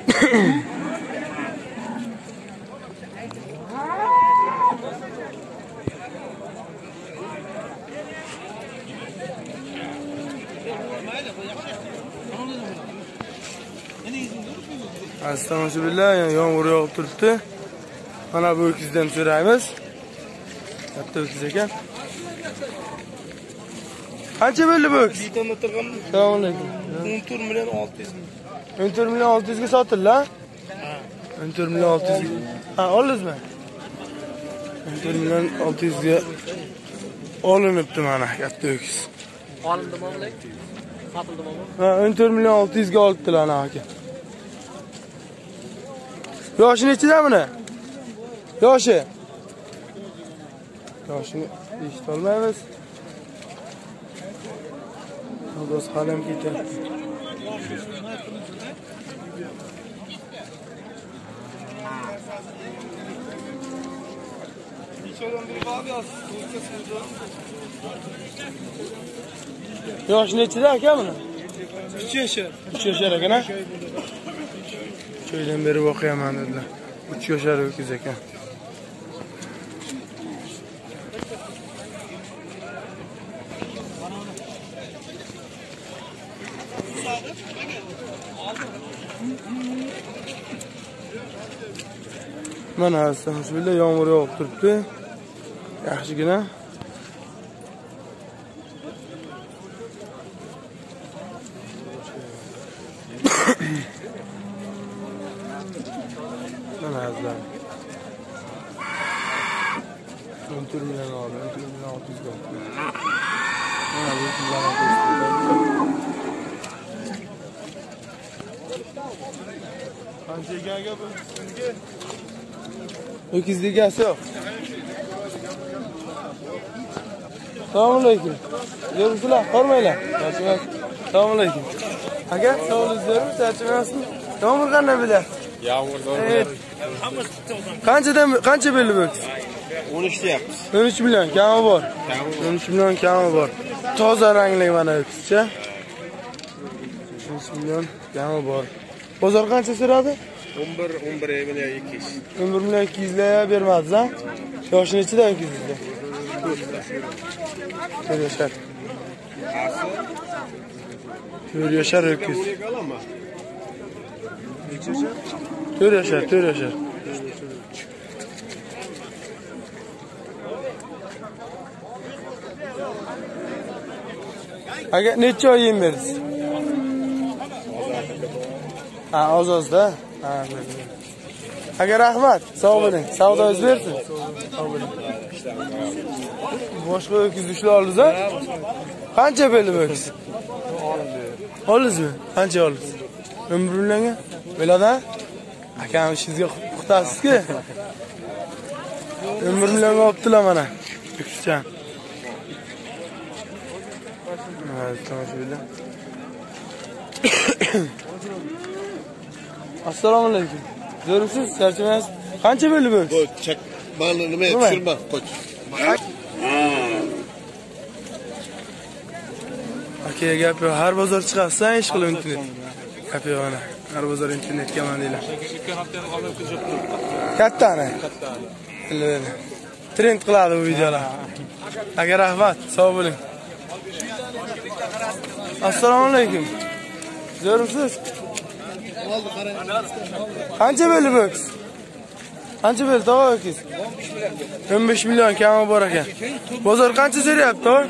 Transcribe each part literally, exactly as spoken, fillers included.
Astagfirullah, yomg'ir yog'ib turibdi. Mana bu o'kizdan so'raymiz. Katta o'kiz ekan. Qancha bo'ldi bu o'kiz? Assalomu alaykum. o'n to'rt million olti yuz ming. o'n to'rt million olti yuz ga sotildi, ha? o'n to'rt million olti yuz. Ha, oldingizmi? o'n to'rt million olti yuz ga olinibdi mana katta o'kiz. Olindimi o'g'lak? Sotildimi? Ha, o'n to'rt million olti yuz ga olibdilar ana aka. Yoshi nechida buni? Yoshi. Yoshini eshita olmaymiz. Biroz qalam ketyapti. Yoshi nechida aka buni? uch yashar. uch yashar ekan, ha? Cho'ydan beri o'qiyman dedilar. uch yashar o'kiz ekan. Mana astagfirullah, yomg'ir yog'ib turibdi. Yaxshigina. Mana azlar. o'n to'rt million oldi, o'n to'rt million olti yuz ga. Mana bu pullarni ko'rsatdi. Qancha egaga bu? O'kiz egasi yo'q. Assalomu alaykum. Yo'qsizlar, qormanglar. Assalomu alaykum. Aka, sog'lig'ingizmi? Charchamayapsizmi? Yomg'ir qanday bo'lyapti? Yomg'ir Qanchadan qancha bo'ldi bu? o'n uch deyapmiz. o'n uch million kami bor. o'n uch million kami bor. Toza rangli mana o'kizcha. o'n uch million kami bor. Bozor qancha so'radi? o'n bir o'n bir million ikki yuz. o'n bir million ikki yuz ga bermadingiz, ha? Yoshi nechida o'kizingizda? to'rt yashar. to'rt yashar o'kiz. to'rt yashar, to'rt yashar. Aka necha oy yem berdingiz? Ha, ozozda. Ha, aka rahmat, sog' bo'ling. Savdoingiz bersin. Sog' bo'ling. Boshqa o'kiz ushla oldingiz, ha? Qancha bo'ldi bu o'kiz? Oldingizmi? Qancha oldingiz? o'n bir millionga? Bo'ladi-a? Akam ishingizga puxtasiz-ku. o'n bir millionga olibdilar mana. O'kizchan. Assalomu alaykum. Zo'rsiz, charchamaysiz? Qancha bo'ldi bu? Bu chak mani nima tushirma, qo'y. Aka gap yo'q, har bozor chiqasiz, ish qilib internet. Gap yo'q ana. Har bozor internetga man deylar. Kattani. Kattani. Trend qiladi bu videolar. Aka rahmat, sog' bo'ling. Assalomu alaykum. Zo'rsiz? Qancha bo'ldi bu o'kiz? Qancha bo'ldi tog'a o'kiz? o'n besh million kami bor ekan. Bozor qancha so'rayapti, to'g'ri?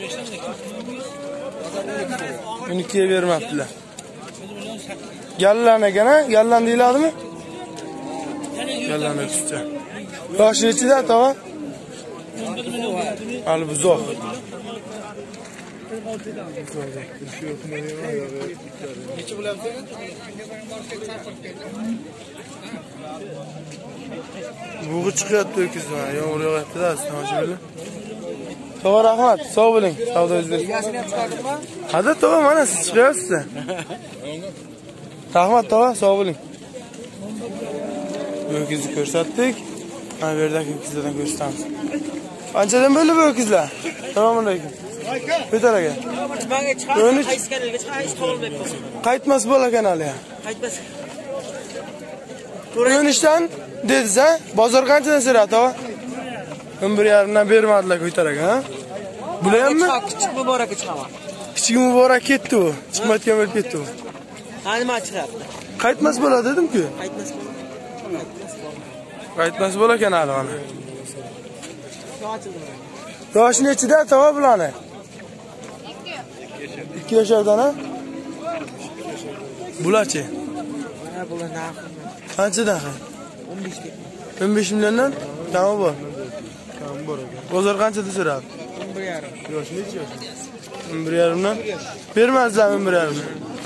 o'n ikki ga bermabdilar. Gallan ekan, ha? Gallan deyiladimi? Gallan o'kizcha. Yoshi nechida, tog'a? Hali buzoq. Necha bo'lyapti? Bug'i chiqyapti o'kiz mana, yomg'ir yog'yapti-da, astag'firullah. Tog'a rahmat, sog' bo'ling. Savdoingizda. Egasini ham chiqardingmi? Hada tog'a mana siz chiqyapsiz. Rahmat tog'a, sog' bo'ling. Bu o'kizni ko'rsatdik. Mana bu yerdagi o'kizlardan ko'rsatamiz. Qanchadan bo'ldi bu o'kizlar? Assalomu alaykum. Ko'tar aka. Manga chiqadi, qaysi kanalga chiqadi, hech qolmayapti. Qaytmas bo'la kanali. Qaytmas. o'n uchdan dediz ha? Bozor qanchadan so'radi, tova? o'n bir yarim dan bermadilar ko'tarak, ha? Bularmi? Kichik muborak chiqaman. Kichik muborak ketdi u. Chiqmayotgan bo'lib ketdi u. Ha, nima chiqyapti? Qaytmas bo'ladi dedim-ku. Qaytmas bo'ladi. Qaytmas bo'lar ekan hali mana. Yoshi nechida tova bularni? ikki yoshardan ha? Bularchi? Mana bular narxi. Qanchadan? o'n besh deb. o'n besh milliondan kami bor. Kami bor ekan. Bozor qanchada so'radi? o'n bir yarim. Yoshi necha yosh? o'n bir yarim dan bermazlar o'n bir yarim.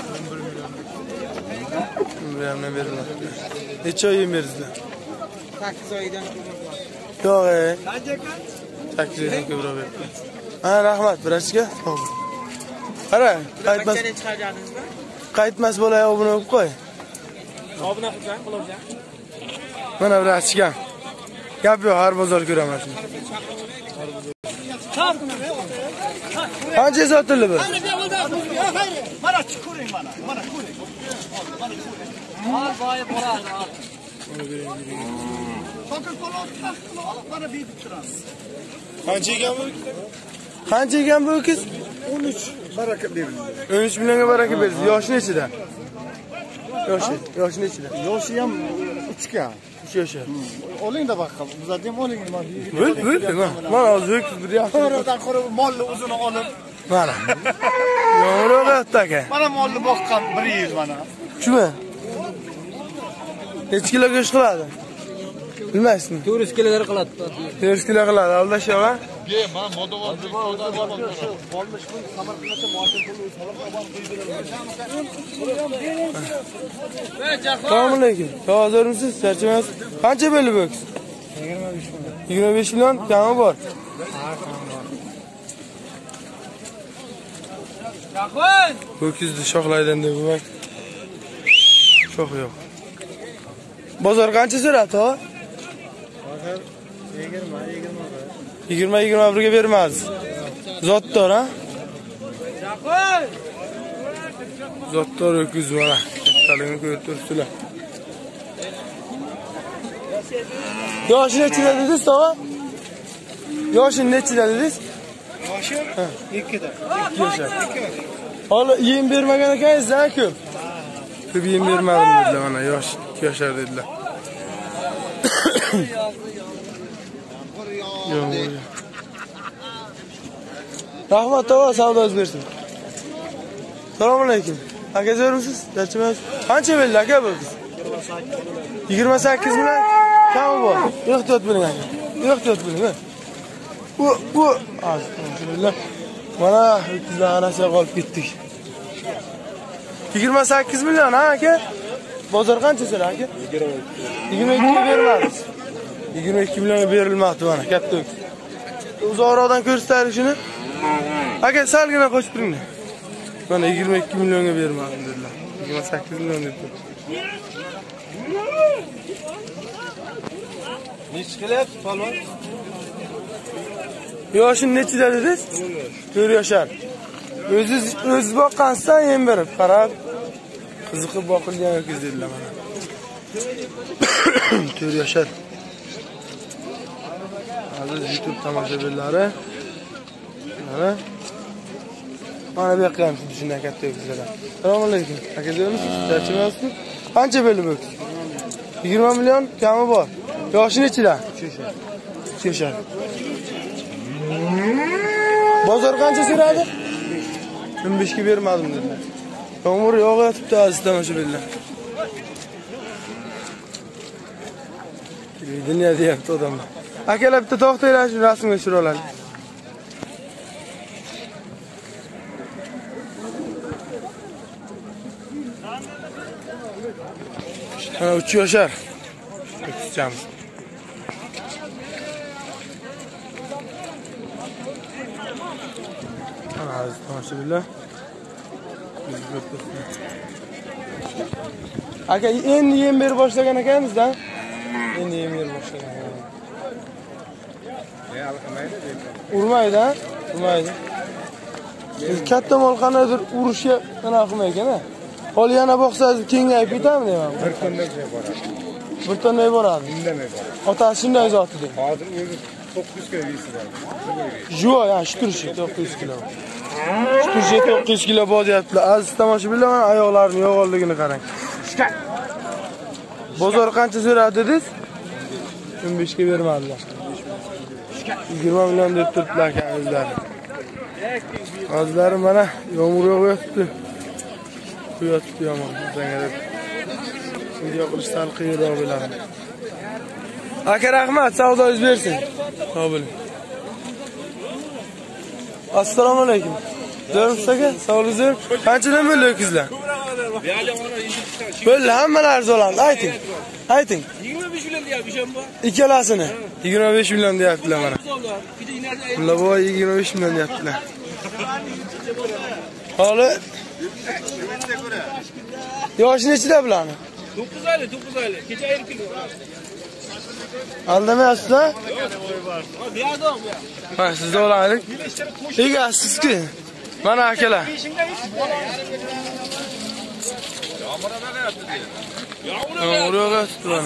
o'n bir yarim dan bermadi. Necha oy yem bersizlar? sakkiz oydan Yo'q, e. sakkiz oydan ko'proq berdi. Ha, rahmat, vrachga. Qara, qaytmas. Qanchadan chiqarjadingizmi? Qaytmas bo'lay, obuna bo'lib qo'y. Obuna qilsang, qilovsan. Mana vrachga. Gap yo'q, har bozor ko'raman shuni. Qancha sotildi bu? Mana ko'ring mana, mana ko'ring. Al boyi bo'ladi, al. Fakir qo'lov, mana berib turamiz. Qancha ekan bu? Qancha ekan bu qiz? o'n uch baraka berildi. o'n uch millionga baraka berdi. Yoshi nechida? Yoshi, yoshi nechida? Yoshi ham uchga. uch yoshar. Oling-da baqa, bizlar ham oling nima. Bo'l, bo'l, mana hozir ho'kiz bir yaxshi. Qo'radan qora molni o'zini olib. Mana. Yo'q, yo'q, aka. Mana molni boqqan bir yil mana. Shumi? Necha kilo go'sht qiladi? Bilmaysizmi? to'rt yuz kilolar qiladi. to'rt yuz kilo qiladi, aldashyoq a? Ye, mana modovol olmish ming Samarqandda motor puli solib Assalomu alaykum. Hozirmisiz? Charchamaysiz? Qancha bo'ldi bu? yigirma besh million kami bor. Yaxon! Ho'kizni shoxlaydan deb bak. Shox yo'q. Bozor qancha so'radi, ha? Bozor yigirma yigirma bir. yigirma yigirma bir ga bermaz. Zotdor, ha? Yaxon! Zotdor ho'kiz mana. Kattaligini ko'rib turibsizlar. Yoshi nechida dedingiz, tova? Yoshi nechida dedingiz? Yoshi ikkida. ikki yoshar. Hali yem bermagan ekansiz, ha, ko'p. Ko'p yem bermadim dedilar mana, yosh ikki yoshar dedilar. Rahmat, tova, savdoz bersin. Assalomu alaykum. Aka zo'rmisiz? Charchamaysiz? Qancha bo'ldi aka bu? yigirma sakkiz million kami bor. Ehtiyot bo'ling aka. Ehtiyot bo'ling. U, u. Alhamdulillah. Mana bizlar anasiga qolib ketdik. yigirma sakkiz million ha aka? Bozor qancha so'ra aka? yigirma ikki ga bermamiz. yigirma ikki millionga berilmoqdi mana, katta. Uzoqroqdan ko'rsataylik shuni. Aka salgina qo'shib turing. Mana yigirma ikki millionga bermadim dedilar. yigirma sakkiz million debdi. Nechi qilyapti palvon? Yoshi nechida dedingiz? to'rt yoshar. O'ziz o'ziz boqqansiz yem berib, qarab qiziqib boqilgan yoki dedilar mana. to'rt yoshar. Aziz YouTube tomoshabinlari. Mana Mana bu yoqqa ham shunday katta yo'qsizlar. Assalomu alaykum. Aka zo'rmisiz? Charchamayapsizmi? Qancha bo'ldi bu? yigirma million kami bor. Yoshi nechida? uch yoshar. Bozor qancha so'radi? o'n besh ga bermadim dedilar. Yomg'ir yog'ayotibdi aziz tomoshabinlar. Dunyo deyapti odamlar. Akalar bitta to'xtanglar, shu rasmga tushira oladi. Mana uch yoshar. Kutcham. Ana aziz tomoshabinlar. Aka endi yem berib boshlagan ekanmiz-da. Endi yem berib boshlagan. Ya alqamaydi deb. Urmaydi, ha? Urmaydi. Siz katta mol qanaqadir urishga qanaqa qilmaykan-a? Hol yana boqsangiz kengayib ketami deyman. Bir kunda boradi. Bir tonne boradi. Indamay bor. Otasi shunday zoti deng. Hozir o'zi to'qqiz kilo yeysiz bor. Jo, ya shu turishi to'qqiz yuz kilo. Shu turishi to'qqiz yuz kilo bo'lyaptilar. Aziz tomoshabinlar, mana oyoqlarining yo'g'onligini qarang. Bozor qancha so'radi dedingiz? o'n besh ga bermadilar. yigirma million deb turibdilar ekan o'zlari. Hozirlari mana yomg'ir yog'yapti. Quyatibdi yomon. Zangarab. Video qilishdan qiyinroq bo'ladi. Aka rahmat, savdoingiz bersin. Sog' bo'ling. Assalomu alaykum. Do'rimiz aka, sog'lig'ingiz? Qanchadan bo'ldi o'kizlar? Bo'ldi, hammalari zo'landi. Ayting. Ayting. yigirma besh million deyapti, ishonma. Ikkalasini yigirma besh million deyaptilar mana. Bular bo'y yigirma besh million deyaptilar. Holi yoshi nechida bularni? to'qqiz oylik, to'qqiz oylik. Kecha ayirib keldim. Aldamayapsizlar? Ha, buyardim, bu. Ha, sizda olaylik. Egasizki. Mana akalar. Yomg'ir yog'yapti mana.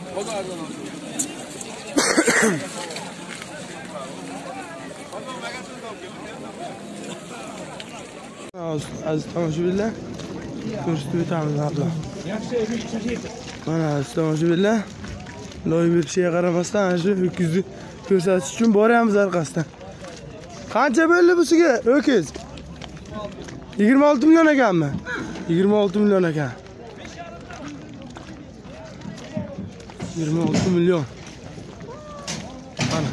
Aziz tomoshabinlar, ko'rsatib o'tamiz abla. Mana aziz tomoshabinlar, loy berishiga qaramasdan ana shu ho'kizni ko'rsatish uchun boryapmiz orqasidan. Qancha bo'ldi busiga ho'kiz? yigirma olti million ekanmi? yigirma olti million ekan. yigirma olti million. Mana.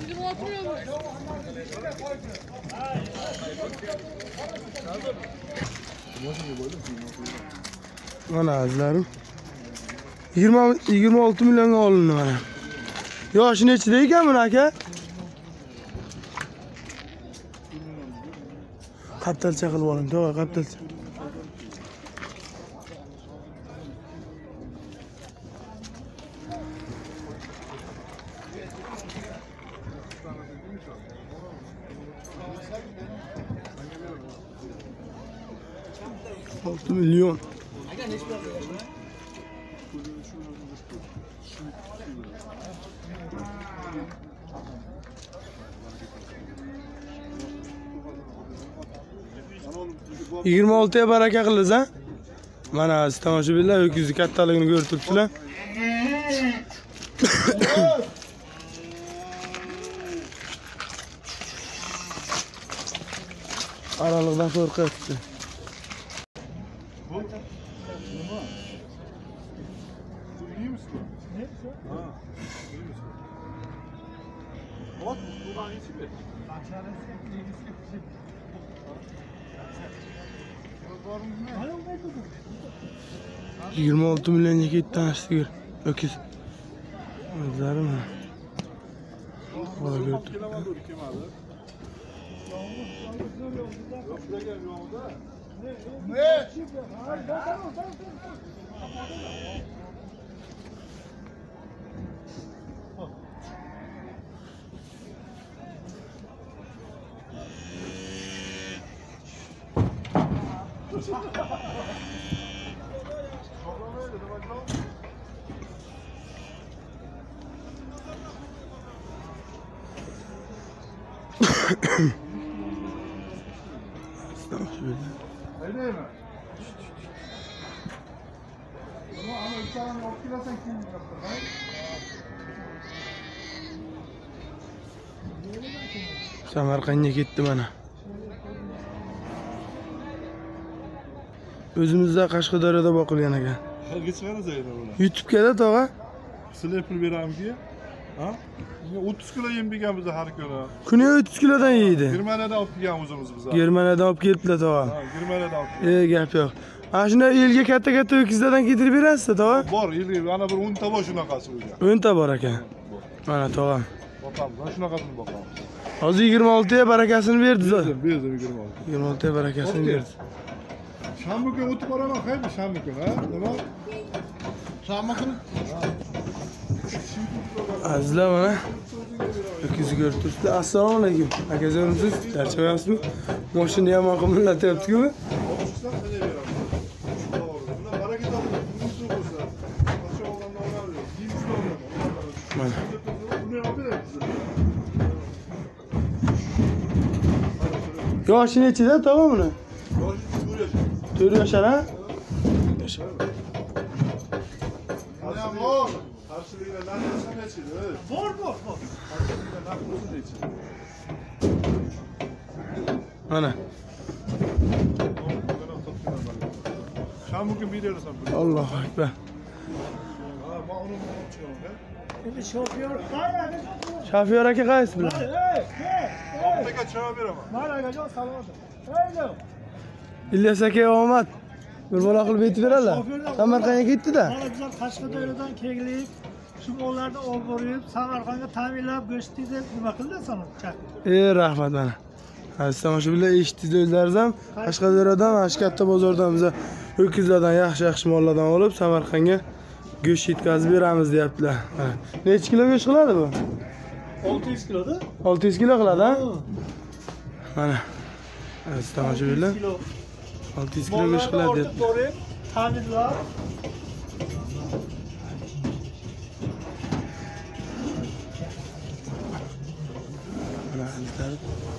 Mana azizlarim. yigirma olti millionga olindi mana. Yoshi nechida ekan buni aka? Qaptalcha qilib oling, to'g'ri, qaptalcha. olti million. yigirma oltiga baraka qilasiz, ha? Mana siz tomoshabinlar ho'kizni kattaligini ko'rib turibsizlar. Aralıqdan qo'rqyapti. yigirma olti millionga ketdi sigir. Öküz. O'zlari mana. Samarqandga ketdi mana. O'zimizda Qashqadaryoda boqilgan ekan. Halga chiqarasiz endi buni. YouTube'ga da tog'a. Sizlar pul beramizki? Ha? o'ttiz kilo yem berganmiz har kuni. Kuniga o'ttiz kilodan yeydi. Germaniyadan olib kelgan o'zimiz biz. Germaniyadan olib kelibdilar tog'a. Ha, Germaniyadan olib kelgan. E, gap yo'q. Ana shunday elga katta-katta ho'kizlardan keltirib berasiz tog'a? Bor, elga ana bir o'n ta bor shunaqasi o'zi. o'n ta bor ekan. Mana tog'a. Boqamiz, mana shunaqasini boqamiz. Hozir yigirma oltiga barakasini berdi. Berdim, berdim yigirma olti. yigirma oltiga barakasini berdi. Shanba kuni o'tib boraman, qayda shanba kuni, ha? Nima? Shanba kuni. Azizlar mana ho'kizni ko'rib turibsizlar. Assalomu alaykum. Akajonimsiz, charchamayapsizmi? Mashina ham qimirlatyapti-ku. Baraka toping. Yoshi nechida tog'a buni? to'rt yashar ha? Bor, bor, bor. Mana. Şamuk'un bir yarısı. Allohu akbar. Şimdi şoför, hayır, Shofer aka qaysi bilan? hey, hey. Peki çağır bir ama. Mara gajo salamadı. Haydi. İlyas aka omad. Bir bola qilib yetib beradilar. Samarqandga ketdi-da. Mana bizlar Qashqadaryodan kelib, shu mollarni olib borib, Samarqandga ta'minlab go'shtni deb nima qildi sana? Chaq. Ey rahmat mana. Aziz tomoshabinlar, eshitdingiz o'zlaringiz ham Qashqadaryodan, mana shu katta bozordan biz ho'kizlardan yaxshi-yaxshi mollardan olib Samarqandga go'sht yetkazib beramiz deyaptilar. Necha kilo go'sht qiladi bu? olti yuz kiloda? olti yuz kilo qiladi, ha? Mana. Aziz tomoshabinlar, olti yuz kilo go'sht qiladi deyapti. Borib, ta'minlab Mana azizlar.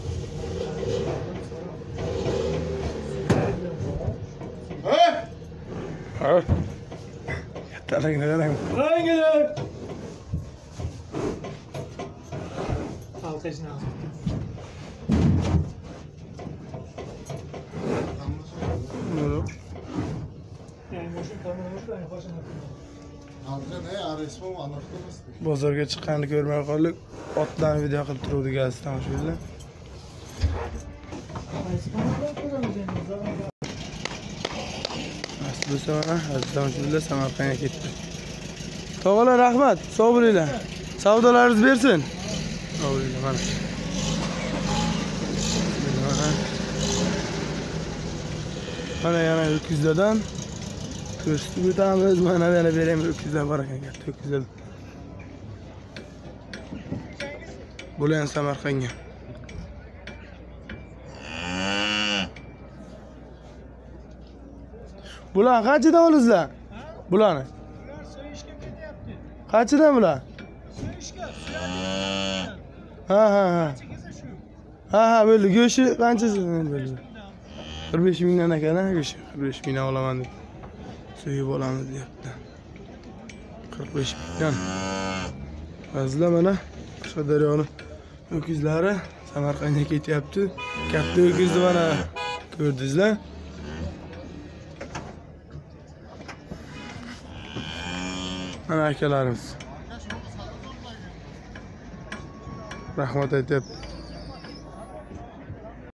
Ha? Kattaligini qarang. Ranglar. Alqishna. Mana. Yani şu kamerada hoşuna. Hamza ne arasmı anlattınız? Bozorga chiqqanini ko'rmay qoldik. Otlarni video qilib turuvdik aziz tomoshabinlar. Bo'lsa mana aziz tomoshabinlar Samarqandga ketdi. Tog'alar rahmat, sog' bo'linglar. Savdolaringiz bersin. Sog' bo'linglar mana. Mana yana ho'kizlardan ko'rsatib o'tamiz. Mana yana beraymi ho'kizlar bor ekan, katta ho'kizlar. Bular Samarqandga. Bular qanchadan olasizlar? Bularni. Bular so'yishga ketyapti. Qanchadan bular? So'yishga, Ha ha ha. suyadi. Shu. Ha ha bo'ldi. Go'shi qanchasidan bo'ldi? qirq besh mingdan ekan-a go'shi. qirq besh mingdan olaman deb. So'yib olamiz deyapti. qirq besh mingdan. Azizlar mana Qashqadaryoning ho'kizlari Samarqandga ketyapti. Katta ho'kizni mana ko'rdingizlar. Mana akalarimiz. Rahmat aytyapti.